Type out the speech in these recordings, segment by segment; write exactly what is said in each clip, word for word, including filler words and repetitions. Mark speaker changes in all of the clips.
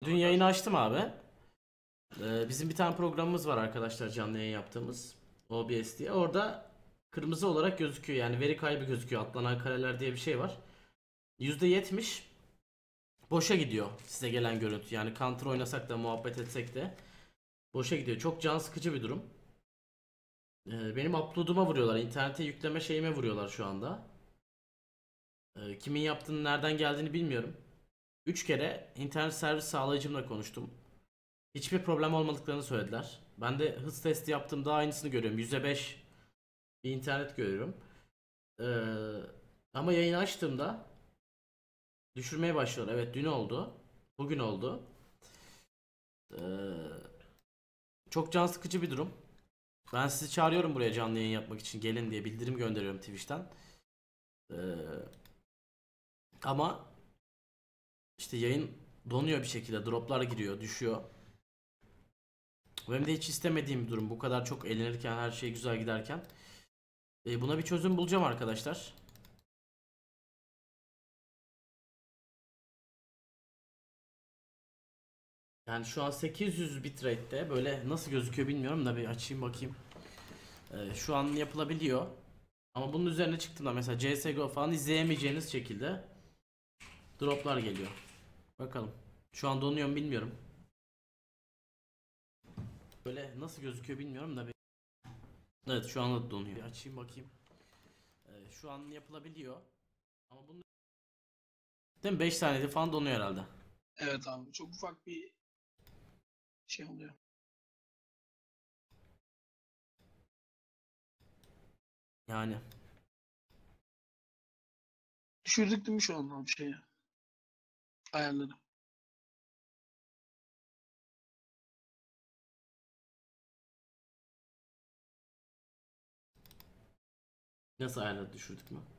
Speaker 1: Dün yayını açtım abi. Ee, bizim bir tane programımız var arkadaşlar, canlı yayın yaptığımız. O B S diye. Orada kırmızı olarak gözüküyor. Yani veri kaybı gözüküyor. Atlanan kareler diye bir şey var. yüzde yetmiş boşa gidiyor size gelen görüntü. Yani counter oynasak da muhabbet etsek de boşa gidiyor. Çok can sıkıcı bir durum. Ee, benim upload'uma vuruyorlar. İnternete yükleme şeyime vuruyorlar şu anda. Ee, kimin yaptığını, nereden geldiğini bilmiyorum. üç kere internet servis sağlayıcımla konuştum. Hiçbir problem olmadıklarını söylediler. Ben de hız testi yaptığımda aynısını görüyorum. yüzde beş bir internet görüyorum. Ee, ama yayını açtığımda düşürmeye başlıyor. Evet, dün oldu. Bugün oldu. Ee, çok can sıkıcı bir durum. Ben sizi çağırıyorum buraya canlı yayın yapmak için. Gelin diye bildirim gönderiyorum Twitch'ten. Ee, ama işte yayın donuyor bir şekilde. Droplar giriyor, düşüyor. Benim de hiç istemediğim bir durum. Bu kadar çok eğlenirken, her şey güzel giderken. Ee, buna bir çözüm bulacağım arkadaşlar. Yani şu an sekiz yüz bitrate'te, böyle nasıl gözüküyor bilmiyorum da bir açayım bakayım. Ee, şu an yapılabiliyor. Ama bunun üzerine çıktığımda mesela C S G O falan izleyemeyeceğiniz şekilde droplar geliyor. Bakalım. Şu an donuyor mu bilmiyorum. Böyle nasıl gözüküyor bilmiyorum da bir... Evet, şu anda donuyor. Bir açayım bakayım. Ee, şu an yapılabiliyor. Ama bunun... Değil mi? beş saniyede falan donuyor herhalde.
Speaker 2: Evet abi, çok ufak bir şey oluyor.
Speaker 1: Yani.
Speaker 2: Düşürdük değil mi şu an abi şeyi? Ayarları.
Speaker 1: Nasıl ayarladı, düşürdük mü?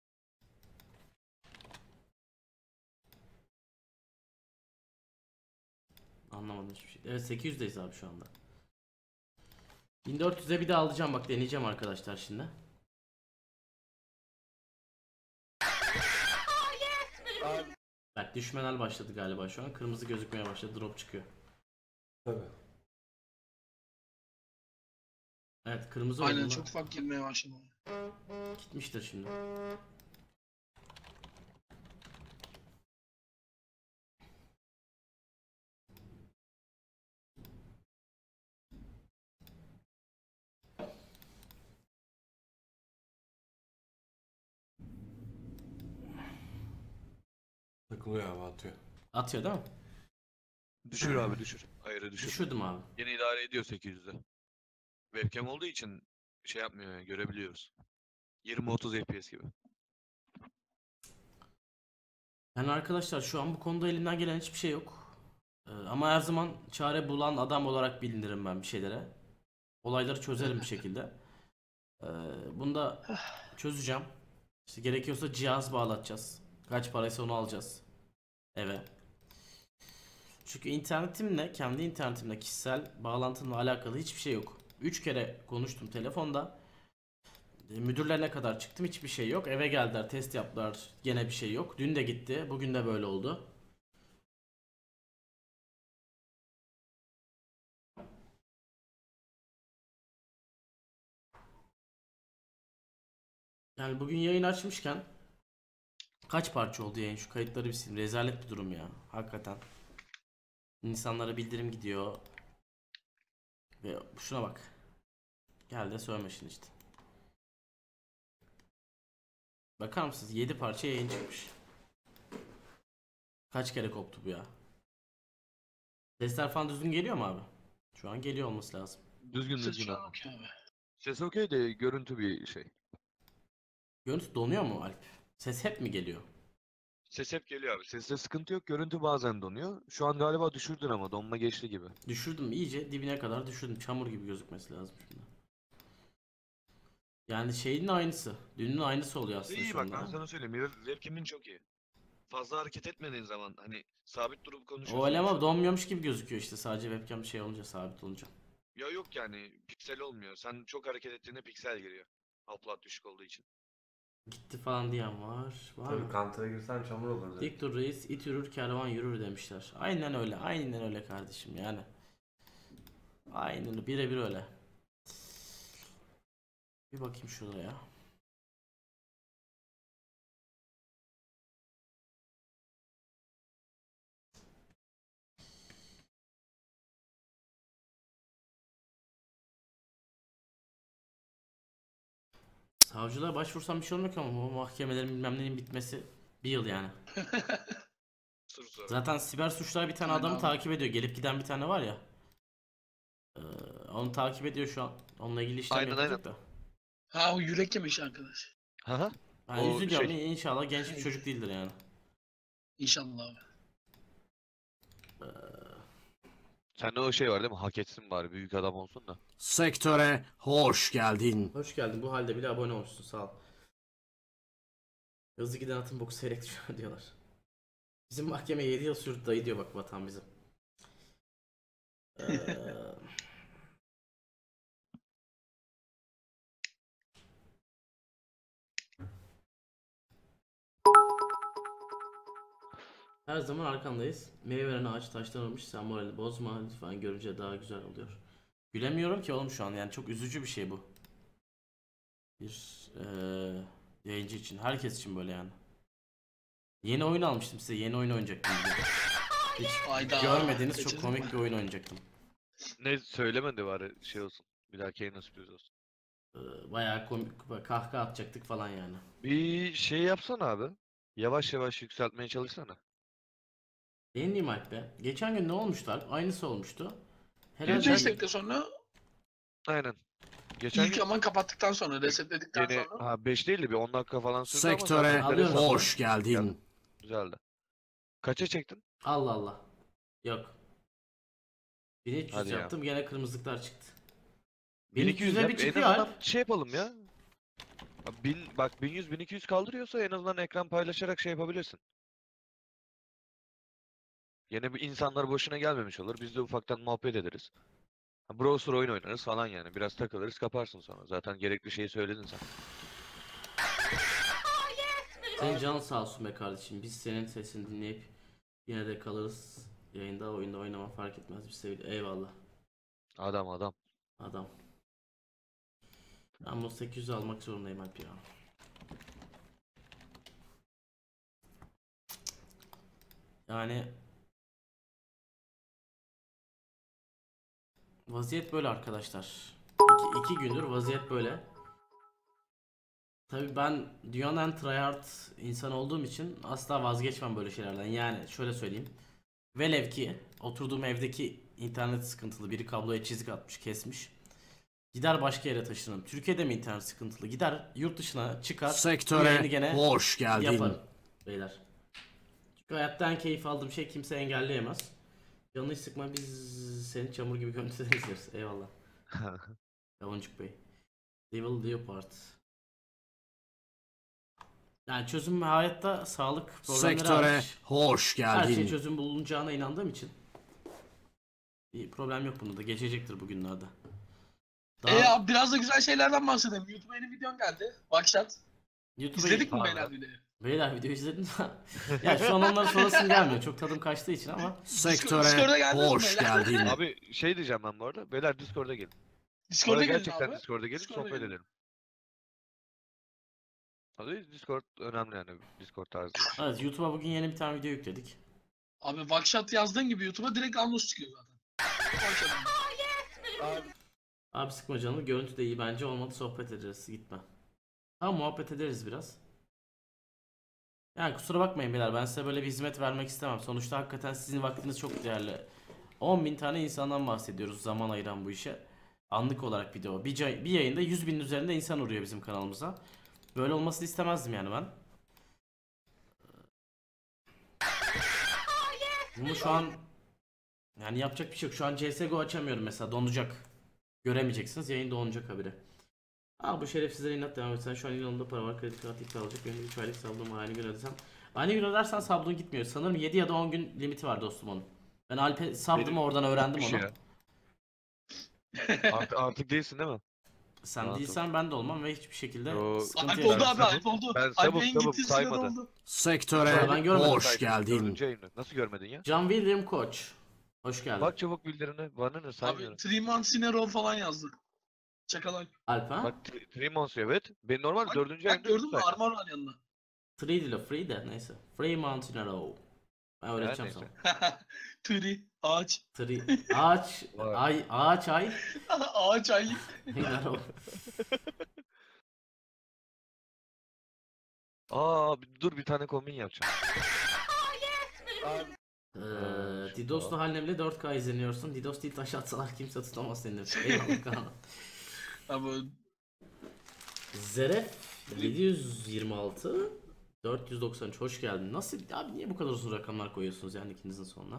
Speaker 1: Anlamadım hiçbir şey. Evet, sekiz yüzdeyiz abi şu anda. bin dört yüze bir daha alacağım, bak deneyeceğim arkadaşlar şimdi.
Speaker 2: Abi,
Speaker 1: Bak, düşmeler başladı galiba şu an. Kırmızı gözükmeye başladı. Drop çıkıyor.
Speaker 3: Tabii.
Speaker 1: Evet, kırmızı
Speaker 2: aynen
Speaker 1: olduğunda
Speaker 2: çok ufak girmeye başladı.
Speaker 1: gitmiştir şimdi.
Speaker 3: Takılıyor abi, atıyor.
Speaker 1: Atıyor değil mi?
Speaker 4: Düşür abi düşür. Ayarı düşür.
Speaker 1: Düşürdüm abi.
Speaker 4: Yine idare ediyor sekiz yüzde. Webcam olduğu için şey yapmıyor yani, görebiliyoruz. yirmi otuz F P S gibi.
Speaker 1: Yani arkadaşlar, şu an bu konuda elimden gelen hiçbir şey yok. Ee, ama her zaman çare bulan adam olarak bilinirim ben bir şeylere. Olayları çözerim bir şekilde. Ee, bunu da çözeceğim. İşte gerekiyorsa cihaz bağlatacağız. Kaç paraysa onu alacağız eve. Çünkü internetimle, kendi internetimle, kişisel bağlantımla alakalı hiçbir şey yok. üç kere konuştum telefonda. E, Müdürlerine kadar çıktım, hiçbir şey yok. Eve geldiler, test yaptılar, gene bir şey yok. Dün de gitti, bugün de böyle oldu. Yani bugün yayın açmışken kaç parça oldu yayın? Şu kayıtları bir sileyim. Rezalet bir durum ya, hakikaten. İnsanlara bildirim gidiyor. Ve şuna bak. Gel de söyleme şimdi işte. Bakar mısınız? yedi parça yayın çıkmış. Kaç kere koptu bu ya? Sesler falan düzgün geliyor mu abi? Şu an geliyor olması lazım.
Speaker 4: Düzgün
Speaker 2: Ses
Speaker 4: düzgün
Speaker 2: şu an
Speaker 4: abi.
Speaker 2: okey abi.
Speaker 4: Ses okey de görüntü bir şey.
Speaker 1: Görüntü donuyor mu Alp? Ses hep mi geliyor?
Speaker 4: Ses hep geliyor abi. Seste sıkıntı yok. Görüntü bazen donuyor. Şu an galiba düşürdün ama donma geçti gibi.
Speaker 1: Düşürdüm, iyice dibine kadar düşürdüm. Çamur gibi gözükmesi lazım şimdi. Yani şeyin aynısı. Dünün aynısı oluyor aslında
Speaker 4: İyi
Speaker 1: şu
Speaker 4: bak,
Speaker 1: anda.
Speaker 4: ben sana söyleyeyim. Web- Webcam'in çok iyi. Fazla hareket etmediğin zaman hani sabit durup
Speaker 1: O
Speaker 4: konuşuyorsun
Speaker 1: öyle ama
Speaker 4: mesela.
Speaker 1: donmuyormuş gibi gözüküyor işte, sadece webcam şey olunca, sabit olunca.
Speaker 4: Ya yok yani, piksel olmuyor. Sen çok hareket ettiğinde piksel giriyor. Upload düşük olduğu için.
Speaker 1: Gitti falan diyen var. Var
Speaker 3: Tabii
Speaker 1: mı?
Speaker 3: kantıra girsen çamur olur direkt.
Speaker 1: Dik dur reis, it yürür kervan yürür demişler. Aynen öyle, aynen öyle kardeşim yani. Aynen birebir öyle. Bir bakayım şuraya. Savcılığa başvursam bir şey olmuyor ki ama bu mahkemelerin bilmem neyin bitmesi bir yıl yani.
Speaker 4: Sır sır.
Speaker 1: Zaten siber suçlar bir tane
Speaker 2: Aynen
Speaker 1: adamı
Speaker 2: abi.
Speaker 1: takip ediyor. Gelip giden bir tane var ya. Ee, onu takip ediyor şu an. Onunla ilgili işlem
Speaker 4: Aynen,
Speaker 1: yapacak da.
Speaker 2: Ha o yürek yemiş arkadaş.
Speaker 4: Hı hı.
Speaker 1: Ben
Speaker 4: O
Speaker 1: üzülüyorum.
Speaker 4: şey-
Speaker 1: İnşallah genç bir çocuk değildir yani.
Speaker 2: İnşallah abi.
Speaker 1: Ee,
Speaker 4: Sende o şey var değil mi? Hak etsin bari. Büyük adam olsun da.
Speaker 5: Sektöre hoş geldin.
Speaker 1: hoş geldin. Bu halde bile abone olmuşsun. Sağ ol. Hızlı giden atın boku seyrek düşüyor diyorlar. Bizim mahkeme yedi yıl sürdü dayı diyor bak vatan bizim. Ee, Her zaman arkandayız. Meyve veren ağaç taşlanırmış. Sen morali bozma. Lütfen görünce daha güzel oluyor. Gülemiyorum ki oğlum şu an. Yani çok üzücü bir şey bu. Bir eee yayıncı için. Herkes için böyle yani. Yeni oyun almıştım size. Yeni oyun oynayacaktım. bugün. Hiç
Speaker 2: Ayda.
Speaker 1: görmediğiniz çok
Speaker 2: Kaçırdık
Speaker 1: komik
Speaker 2: mı?
Speaker 1: bir oyun oynayacaktım.
Speaker 4: Ne söylemedi bari şey olsun. Bir dahaki yayına sürpriz olsun.
Speaker 1: Eee, bayağı komik. Kahkaha atacaktık falan yani.
Speaker 4: Bir şey yapsana abi. Yavaş yavaş yükseltmeye çalışsana.
Speaker 1: Beğendiğim Alp be. Geçen gün ne olmuştu Alp? Aynısı olmuştu. Herhalde
Speaker 2: beş dakika sonra
Speaker 4: Aynen. Geçen
Speaker 2: ilk
Speaker 4: gün
Speaker 2: zaman kapattıktan sonra resetledikten
Speaker 4: yeni
Speaker 2: sonra
Speaker 4: ha beş değil de bir on dakika falan sürdü ama
Speaker 5: Sektöre
Speaker 4: zaten
Speaker 1: Alıyorum.
Speaker 4: enteresan.
Speaker 5: hoş geldin.
Speaker 4: Güzeldi. Kaça çektin?
Speaker 1: Allah Allah. Yok. bin üç yüz
Speaker 4: Hadi ya.
Speaker 1: yaptım gene kırmızılıklar çıktı.
Speaker 4: bin iki yüz
Speaker 1: bin iki yüze
Speaker 4: yap.
Speaker 1: bir
Speaker 4: En
Speaker 1: çıkıyor
Speaker 4: azından
Speaker 1: Alp.
Speaker 4: şey yapalım ya. Bin, bak bin yüz bin iki yüz kaldırıyorsa en azından ekran paylaşarak şey yapabilirsin. Yine bir insanlar boşuna gelmemiş olur. Biz de ufaktan muhabbet ederiz. Ha, browser oyun oynarız falan yani. Biraz takılırız kaparsın sonra. Zaten gerekli şeyi söyledin sen.
Speaker 1: Senin canın sağ olsun be kardeşim. Biz senin sesini dinleyip yine de kalırız. Yayında oyunda oynama fark etmez. Biz sevgili. Eyvallah.
Speaker 4: Adam adam.
Speaker 1: Adam. Ben bu sekiz yüz almak zorundayım Alp ya. Yani vaziyet böyle arkadaşlar. İki, iki gündür vaziyet böyle. Tabii ben dünyanın en tryhard insan olduğum için asla vazgeçmem böyle şeylerden. Yani şöyle söyleyeyim. Velev ki oturduğum evdeki internet sıkıntılı, biri kabloya çizik atmış, kesmiş. Gider başka yere taşınırım. Türkiye'de mi internet sıkıntılı? Gider yurt dışına çıkar. bu yayını
Speaker 5: Sektöre
Speaker 1: gene
Speaker 5: hoş geldin.
Speaker 1: yaparım beyler. Çünkü hayatta en keyif aldığım şey kimse engelleyemez. Canını hiç sıkma, biz seni çamur gibi görüntüden izleriz. Eyvallah. Yavoncuk Bey. Devil Leopard. Yani çözüm hayatta sağlık problemleri
Speaker 5: Sektöre
Speaker 1: hariç
Speaker 5: hoş
Speaker 1: her şey
Speaker 5: geldin.
Speaker 1: çözüm bulunacağına inandığım için bir problem yok bunda da, geçecektir bugünlerde. Daha
Speaker 2: E abi biraz da güzel şeylerden bahsedelim. YouTube'a yeni videon geldi. Bakşat.
Speaker 1: YouTube'a
Speaker 2: İzledik mi
Speaker 4: Abi.
Speaker 2: beyler videoyu?
Speaker 1: Beyler video izledin mi? Ya şu an onları sorasım gelmiyor. Çok tadım kaçtığı için ama
Speaker 5: Sektöre
Speaker 2: Discord'a geldiniz mi
Speaker 5: hoş
Speaker 2: beyler?
Speaker 5: geldin.
Speaker 4: Abi şey diyeceğim ben bu arada. Beyler Discord'a gelin.
Speaker 2: Discord'a
Speaker 4: Oraya
Speaker 2: gelin
Speaker 4: gerçekten
Speaker 2: abi.
Speaker 4: Discord'a gelin
Speaker 2: Discord'a
Speaker 4: sohbet
Speaker 2: gelin.
Speaker 4: edelim. Abi Discord önemli yani. Discord tarzı.
Speaker 1: evet, YouTube'a bugün yeni bir tane video yükledik.
Speaker 2: Abi Bakşat yazdığın gibi YouTube'a direkt anons çıkıyor zaten. Bakşat. Abi,
Speaker 1: Abi sıkma canını, görüntü de iyi bence, olmadı sohbet ederiz, gitme. Ha, muhabbet ederiz biraz. Yani kusura bakmayın beyler, ben size böyle bir hizmet vermek istemem. Sonuçta hakikaten sizin vaktiniz çok değerli. on bin tane insandan bahsediyoruz zaman ayıran bu işe. Anlık olarak video. Bir, ca- bir yayında yüz binin üzerinde insan uğruyor bizim kanalımıza. Böyle olmasını istemezdim yani ben. Bunu şu an yani yapacak bir şey yok. Şu an C S G O açamıyorum mesela, donacak. Göremeyeceksiniz, yayın donacak habire. Aa, bu şerefsizlere inat devam etsen, şu an yanımda para var, kredi kartı iptal olacak, benim üç aylık sablom var, aynı gün ödesem. Aynı gün ödersen sablon gitmiyor. Sanırım yedi ya da on gün limiti var dostum onun. Ben Alp'e sablımı
Speaker 4: Benim
Speaker 1: oradan öğrendim
Speaker 4: Bir şey
Speaker 1: onu.
Speaker 4: ya. Artık, artık değilsin değil mi?
Speaker 1: Sen
Speaker 4: Rahat ol.
Speaker 1: değilsen ben de olmam ve hiçbir şekilde
Speaker 4: Yo,
Speaker 1: sıkıntı
Speaker 2: Alp
Speaker 1: yaşamam.
Speaker 2: oldu abi,
Speaker 4: sabuk-
Speaker 2: Alp oldu.
Speaker 4: ben
Speaker 2: Alp
Speaker 4: sabuk
Speaker 2: yayın
Speaker 4: sabuk
Speaker 2: gittiği sırada
Speaker 4: saymadı.
Speaker 2: oldu.
Speaker 5: Sektöre
Speaker 1: Ben görmedim.
Speaker 5: hoş
Speaker 4: Saydım,
Speaker 5: geldin.
Speaker 4: dördüncü yayını. Nasıl görmedin ya?
Speaker 1: John William Koç. Hoş geldin.
Speaker 4: Bak çabuk bildirimine. Bana ne saymıyorum.
Speaker 2: Abi three months in a row falan yazdı. Çakal Alp.
Speaker 1: Alp ha?
Speaker 4: Bak Three Three Months evet. Ben normal
Speaker 2: Bak,
Speaker 4: dördüncü
Speaker 2: bak
Speaker 4: yayında
Speaker 2: gördün mü?
Speaker 4: saydım.
Speaker 2: Armor var yanında.
Speaker 1: Three değil o, free de neyse. Free Mountain Arrow. Ben öğreteceğim
Speaker 4: neyse.
Speaker 1: sana.
Speaker 2: Tree, ağaç.
Speaker 1: Three. Ağaç.
Speaker 4: Var.
Speaker 1: Ay, ağaç ay.
Speaker 2: Ağaç aylık.
Speaker 1: Arrow.
Speaker 4: Aa bir- dur bir tane kombin yapacağım.
Speaker 1: Ee, Didos'lu halimle dört K izleniyorsun. Didos değil taş atsalar kimse tutamaz seni demiş. Eyvallah Kaan.
Speaker 2: Abi
Speaker 1: Zeref yedi yüz yirmi altı dört yüz doksan üç hoş geldin. Nasıl abi, niye bu kadar uzun rakamlar koyuyorsunuz yani ikinizin sonuna?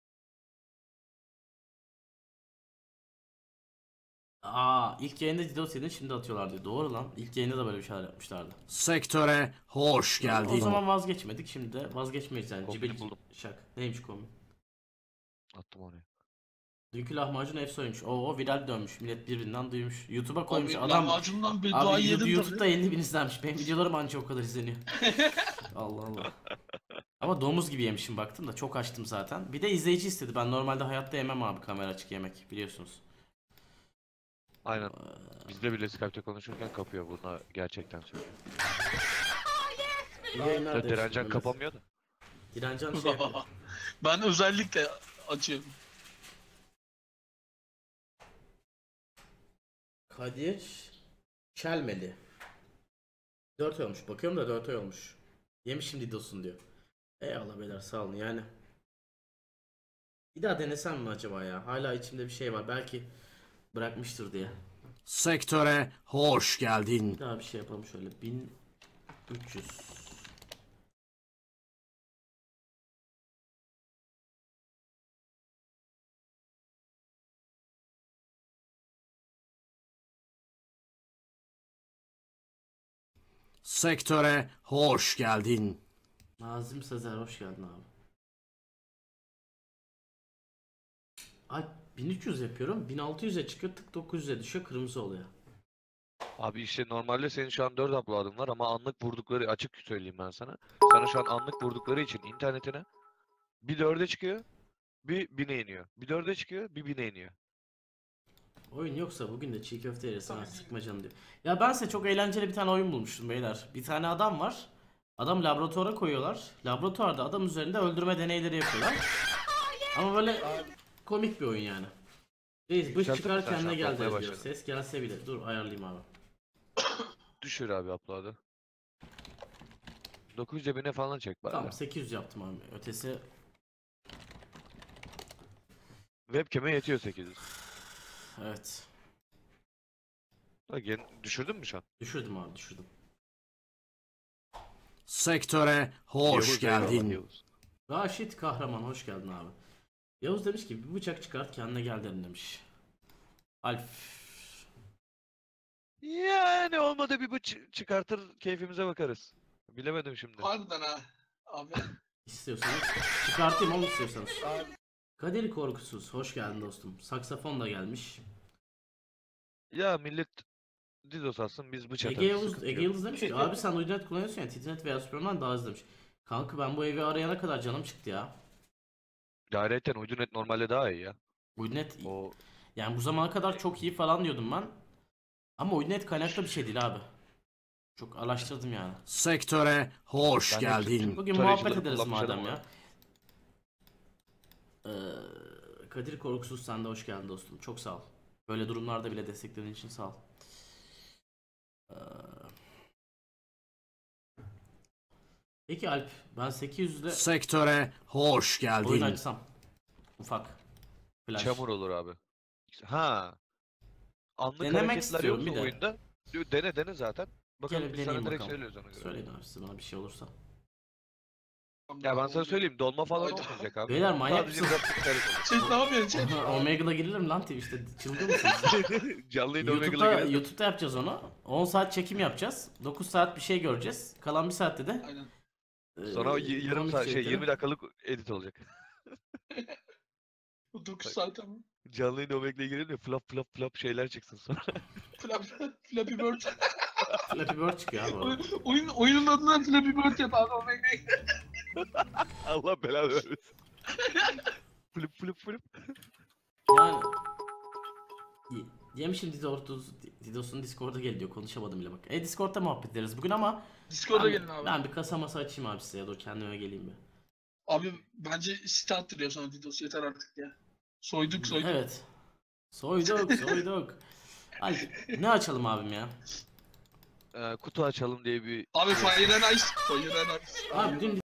Speaker 1: Aa, ilk yayında Didos yedin, şimdi atıyorlar diyor. Doğru lan. İlk yayında da böyle bir şeyler yapmışlardı.
Speaker 5: Sektöre hoş
Speaker 1: O
Speaker 5: geldin.
Speaker 1: zaman vazgeçmedik, şimdi de vazgeçmeyiz yani.
Speaker 4: Kombini
Speaker 1: Cibil
Speaker 4: buldum.
Speaker 1: şak. Neymiş kombin?
Speaker 4: Attım oraya.
Speaker 1: Dünkü lahmacun efsoymuş. Oo, viral dönmüş. Millet birbirinden duymuş. YouTube'a koymuş
Speaker 2: abi
Speaker 1: adam.
Speaker 2: lahmacundan bir
Speaker 1: Abi
Speaker 2: dua
Speaker 1: Yu-
Speaker 2: yedim
Speaker 1: YouTube'da
Speaker 2: tabii.
Speaker 1: elli bin izlenmiş. Benim videolarım anca o kadar izleniyor. Allah Allah. Ama domuz gibi yemişim, baktım da çok açtım zaten. Bir de izleyici istedi. Ben normalde hayatta yemem abi kamera açık yemek, biliyorsunuz.
Speaker 4: Aynen. Bizde bile Skype'te konuşurken kapıyor. Buna gerçekten söylüyorum.
Speaker 1: İyi yayınlar
Speaker 4: Tabii
Speaker 1: demiş
Speaker 4: Direncan
Speaker 1: Mehmet.
Speaker 4: kapamıyor da.
Speaker 1: Direncan şey yapıyor.
Speaker 2: Ben özellikle açıyorum.
Speaker 1: Kadir Çelmeli. dört ay olmuş. Bakıyorum da dört ay olmuş. Yemişim Didos'un diyor. Eyvallah beyler, sağ olun yani. Bir daha denesem mi acaba ya? Hala içimde bir şey var. Belki bırakmıştır diye.
Speaker 5: Sektöre hoş geldin.
Speaker 1: Bir daha bir şey yapalım şöyle. bin üç yüz.
Speaker 5: Sektöre hoş geldin.
Speaker 1: Nazım Sezer hoş geldin abi. Ay, bin üç yüz yapıyorum. bin altı yüze çıkıyor. Tık dokuz yüze düşüyor. Kırmızı oluyor.
Speaker 4: Abi işte normalde senin şu an dört upload'ın var ama anlık vurdukları, açık söyleyeyim ben sana. Sana şu an anlık vurdukları için internetine bir dörde çıkıyor, bir bine iniyor. Bir dörde çıkıyor, bir bine iniyor.
Speaker 1: Oyun yoksa bugün de çiğ köfte yeriz, sana sıkma canım diyor. Ya ben size çok eğlenceli bir tane oyun bulmuştum beyler. Bir tane adam var. Adam laboratuvara koyuyorlar. Laboratuvarda adam üzerinde öldürme deneyleri yapıyorlar. Ama böyle komik bir oyun yani. Reis bıç
Speaker 4: Yükselttin
Speaker 1: çıkar
Speaker 4: mi sen şu
Speaker 1: kendine
Speaker 4: an?
Speaker 1: gel
Speaker 4: Korkmaya
Speaker 1: der diyor.
Speaker 4: başladın.
Speaker 1: Ses gelse bile. Dur ayarlayayım abi.
Speaker 4: Düşür abi upload'ı. dokuz yüz cebine falan çek bari.
Speaker 1: Tamam, sekiz yüz yaptım abi. Ötesi
Speaker 4: Webcam'e yetiyor sekiz yüz.
Speaker 1: evet.
Speaker 4: Bak yeni- düşürdün mü şu an?
Speaker 1: Düşürdüm abi, düşürdüm.
Speaker 5: Sektöre hoş
Speaker 4: Yavuz, eyvallah,
Speaker 5: geldin.
Speaker 4: Yavuz.
Speaker 1: Raşit Kahraman hoş geldin abi. Yavuz demiş ki bir bıçak çıkart kendine gel derim demiş. Alp.
Speaker 4: Yani olmadı bir bıç çıkartır keyfimize bakarız. Bilemedim şimdi.
Speaker 2: Harbiden ha. Abi.
Speaker 1: İstiyorsanız çıkartayım onu, istiyorsanız. Kadir Korkusuz hoş geldin dostum. Saksafon da gelmiş.
Speaker 4: Ya millet Didos atsın biz bıç atarız.
Speaker 1: Ege Yavuz,
Speaker 4: sıkıntı
Speaker 1: Ege
Speaker 4: yok.
Speaker 1: Yıldız demiş ki abi sen Uydunet kullanıyorsun ya, Titrenet veya Superman daha hızlı demiş. Kanka ben bu evi arayana kadar canım çıktı ya.
Speaker 4: Gayretten Uydunet normalde daha iyi ya.
Speaker 1: Uydunet
Speaker 4: O
Speaker 1: yani bu zamana kadar çok iyi falan diyordum ben. Ama Uydunet kaynaklı bir şey değil abi. Çok araştırdım yani.
Speaker 5: Sektöre hoş
Speaker 4: Ben
Speaker 5: geldin.
Speaker 1: Bugün
Speaker 4: Tarayıcıları
Speaker 1: muhabbet ederiz
Speaker 4: kullanmış
Speaker 1: madem
Speaker 4: adam
Speaker 1: ya. Ee, Kadir Korkusuz sen de hoş geldin dostum. Çok sağ ol. Böyle durumlarda bile desteklediğin için sağ ol. Ee, Peki Alp, ben sekiz yüzde
Speaker 5: Sektöre hoş
Speaker 1: oyun
Speaker 5: geldin.
Speaker 1: açsam. Ufak. Flash.
Speaker 4: çamur olur abi. Ha. Anlık
Speaker 1: Denemek
Speaker 4: hareketler
Speaker 1: istiyorum
Speaker 4: yoksa
Speaker 1: bir de.
Speaker 4: oyunda. Dene dene zaten. Bakalım
Speaker 1: Gel bir
Speaker 4: biz sana
Speaker 1: deneyeyim
Speaker 4: direkt
Speaker 1: bakalım.
Speaker 4: söylüyoruz ona göre.
Speaker 1: Söyleyin abi size bana bir şey olursa.
Speaker 4: Ya ben sana söyleyeyim dolma falan
Speaker 2: Hayda.
Speaker 4: olmayacak abi.
Speaker 1: Beyler manyak
Speaker 4: Sadece
Speaker 1: mısınız?
Speaker 4: biraz tıklarız
Speaker 2: Chat ne yapıyorsun chat?
Speaker 1: Omega'da girilir lan Twitch'te, çılgın mısınız?
Speaker 4: olur. Canlı yayın
Speaker 1: YouTube'da,
Speaker 4: Omega'la girelim.
Speaker 1: YouTube'da yapacağız onu. on saat çekim yapacağız. dokuz saat bir şey göreceğiz. Kalan bir saatte de
Speaker 2: Aynen.
Speaker 1: e,
Speaker 4: Sonra o y- yarım
Speaker 1: komik
Speaker 4: saat şey
Speaker 1: içerikleri-
Speaker 4: yirmi dakikalık edit olacak.
Speaker 2: Bu dokuz saat ama.
Speaker 4: Canlı yayın Omegle girelim de flap flap flap şeyler çıksın sonra.
Speaker 2: Flap, Flappy Bird.
Speaker 1: Flappy Bird çıkıyor abi orada.
Speaker 2: Oyun, oyun, oyunun adına Flappy Bird yap abi. Omegle.
Speaker 4: Allah belanı vermesin. Flip flip flip.
Speaker 1: Yani Y- Yemişim Didos'un Didos'un Discord'a gel diyor. Konuşamadım bile bak. E Discord'da muhabbet ederiz bugün ama
Speaker 2: Discord'a
Speaker 1: ben,
Speaker 2: gelin abi.
Speaker 1: ben bir kasa masa açayım abi size ya. Dur kendime geleyim bir.
Speaker 2: Abi bence site attırıyor sonra Didos yeter artık ya. Soyduk soyduk.
Speaker 1: Evet. Soyduk soyduk. Alp, ne açalım abim ya?
Speaker 4: Ee, kutu açalım diye bir
Speaker 2: Abi Fire and Ice. Fire and Ice.
Speaker 1: Abi dün